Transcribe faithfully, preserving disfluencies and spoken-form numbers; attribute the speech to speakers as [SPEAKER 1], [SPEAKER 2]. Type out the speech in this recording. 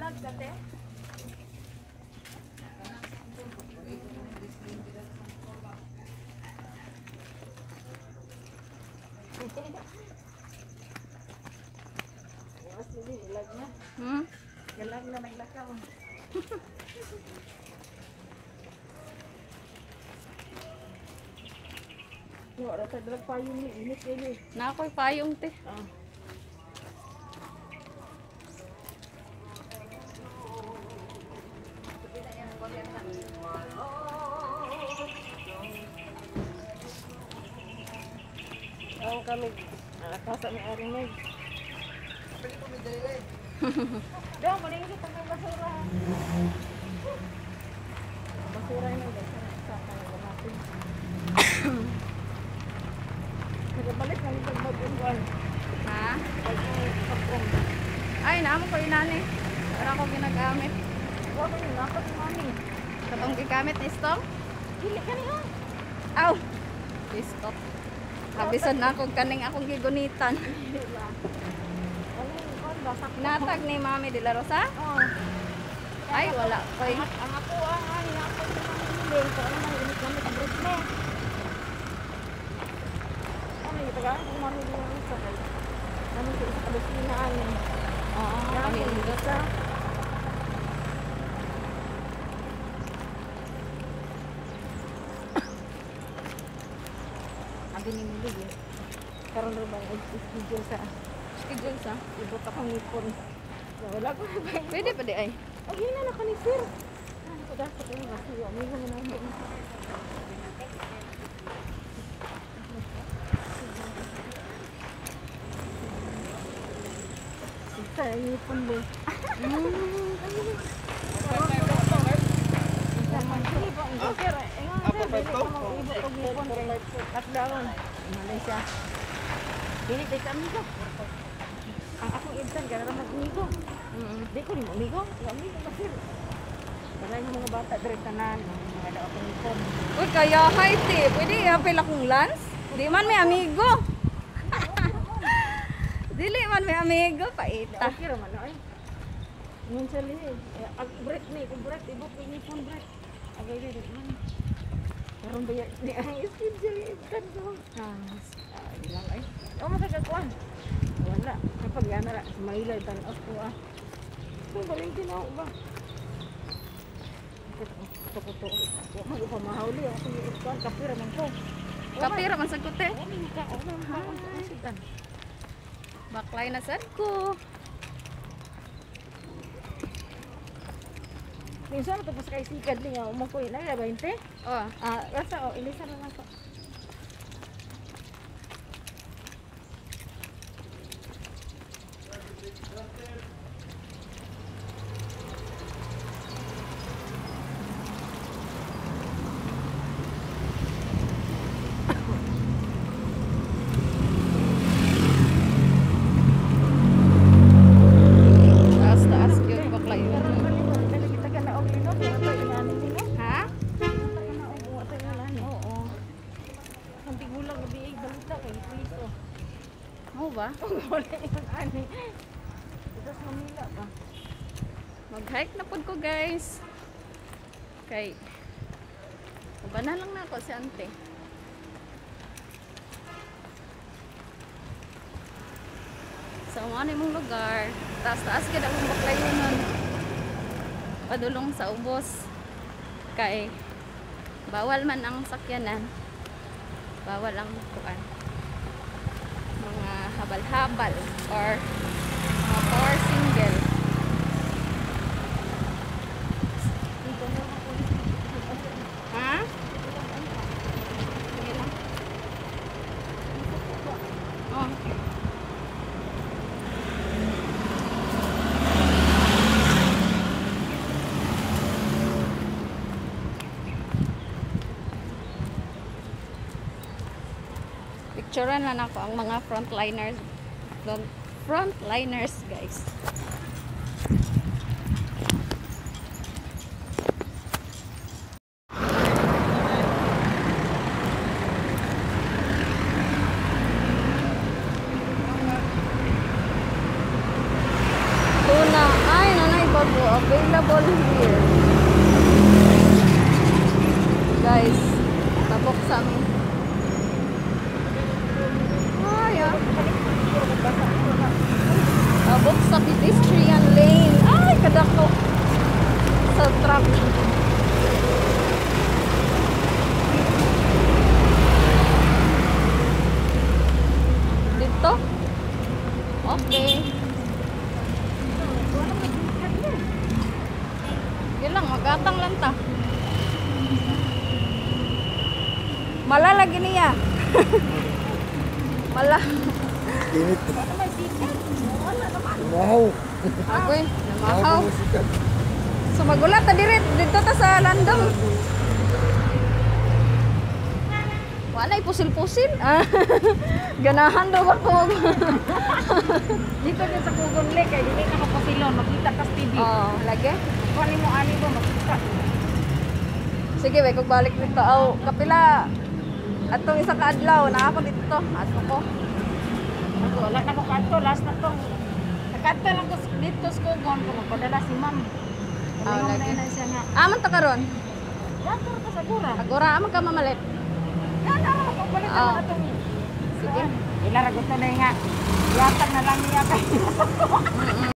[SPEAKER 1] Nag-vlog ka, te?
[SPEAKER 2] Hmm?
[SPEAKER 1] Galag na may lakaw. Wala tayo dalag payong ni init ini.
[SPEAKER 2] Na ako'y payong te.
[SPEAKER 1] Ah. Ang kami nakakasa may arimay. Pwede ko may dalilay. Daw, maling ito pag may basura. Basura yun ang basura. Sa pangalaman natin. Nagabalik na yung pagbaguan.
[SPEAKER 2] Ha?
[SPEAKER 1] Pag-pagpong.
[SPEAKER 2] Ay, naamo ko inani. Para ko ginagamit.
[SPEAKER 1] Huwag mo yung napat yung mami.
[SPEAKER 2] Katong gigamit ni Stop.
[SPEAKER 1] Hili ka niyo.
[SPEAKER 2] Aw! Stop. Habisan na akong kaning akong gigunitan.
[SPEAKER 1] Hili lang. Ano yung kon, basak na.
[SPEAKER 2] Natag ni Mami de la Rosa?
[SPEAKER 1] Oo.
[SPEAKER 2] Ay, wala ko.
[SPEAKER 1] Ang ang ako ang ani na ako yung hili. Kung ano man init gamit ang break na. Ano yung tagaan kung mami yung isa. Ano yung isa kalusinaan.
[SPEAKER 2] Oo, kami
[SPEAKER 1] Kami
[SPEAKER 2] indot.
[SPEAKER 1] sa Abi ni Milig eh. Karon rin bang schedule sa
[SPEAKER 2] Schedule sa?
[SPEAKER 1] ibot akong nipon. Wala ko na ba?
[SPEAKER 2] Pwede pa di ay.
[SPEAKER 1] Ay, yun na naka ni sir. Ano ko dapat yung kasi yung amigo mo na yun. Sa nipon ba? Malaysia. Dili kay kami ko. Ang akong insan gara mag-amigo.
[SPEAKER 2] Mm.
[SPEAKER 1] Di ko ni amigo, amigo kasi. Wala yung mga bata dire tanan, mga daw akong ipon.
[SPEAKER 2] Uy, kaya hi te. Pwede i-apil akong lunch? Di man may amigo. Dili man may amigo. Paita.
[SPEAKER 1] Okay ra man ay. Minsan li, ag break ni, kung break ibot ko ni phone break. Agay dire man. Karon ba ni ang schedule kan ko. Ah, ilang ay. O makakakuan. Wala. Kapag yan na, mailay tan ako ah. Kung galing kinaw ba? Kuto-kuto. Huwag mo ipamahuli. Ako yung ikuan. Kapira man ko.
[SPEAKER 2] Kapira man sa kote.
[SPEAKER 1] Oo, may ka. Oo, may ka. Oo, sidan.
[SPEAKER 2] Baklay na sad ko.
[SPEAKER 1] Minsan, tapos kay sikad din. Umakoy na. Labainte.
[SPEAKER 2] Oh.
[SPEAKER 1] Ah, rasa. O, ilisa na lang ko.
[SPEAKER 2] Taas-taas yun. Baklay yun.
[SPEAKER 1] Karon man ito. Dali kita ka na og linot. Wala pa inanin nila.
[SPEAKER 2] Ha?
[SPEAKER 1] Kita ka na og wala pa inanin.
[SPEAKER 2] Oo.
[SPEAKER 1] Ang tigulang gabi ay balita kay Cristo.
[SPEAKER 2] Mo ba?
[SPEAKER 1] Wala yung ani. Ito sa Manila ba?
[SPEAKER 2] Mag-hike na pod ko guys. Kay Ubanan lang na ako si ante. Sa ano mong lugar. Taas-taas ka na mong baklayunan. Padulong sa ubos. Kay bawal man ang sakyanan. Bawal ang kuan. Mga habal-habal or mga power single. Ha? Sige lang. Oh. Picturean lang ako ang mga frontliners. Frontliners, guys. Tuna. Ay, nanay bago available here. Guys, nabuksan. Ay, ah. Tabok sa pedestrian lane. Ay, kadako. Sa traffic. Dito? Okay. Yun lang, magatang lang ta. Malalagi niya. Mala.
[SPEAKER 3] Init. Wow.
[SPEAKER 2] Agoy, namahaw. So magulat ta diri dito ta sa landong. Wala pusil-pusil. Ah, ganahan daw ako.
[SPEAKER 1] Dito din sa Kugon Lake, kaya dili na ako pasilon, makita ka sa T V.
[SPEAKER 2] Oh, lagi.
[SPEAKER 1] Kunin mo ani mo, makita.
[SPEAKER 2] Sige, bay kog balik dito. Aw, kapila atong isa ka adlaw na ako dito. Ato ko.
[SPEAKER 1] Ako, wala na ko kanto, last na tong. Nakanta lang ko s- dito sa Kugon, ko magpadala si ma'am.
[SPEAKER 2] Ah,
[SPEAKER 1] Kunin mo
[SPEAKER 2] lagi.
[SPEAKER 1] na siya nga.
[SPEAKER 2] Aman ta karon.
[SPEAKER 1] Dator ka sa gura.
[SPEAKER 2] Agora aman ka mamalit.
[SPEAKER 1] Yan na, magpalit
[SPEAKER 2] Ah.
[SPEAKER 1] na itong.
[SPEAKER 2] Sige.
[SPEAKER 1] Ilarag ko na nga. Yatag na lang niya kayo.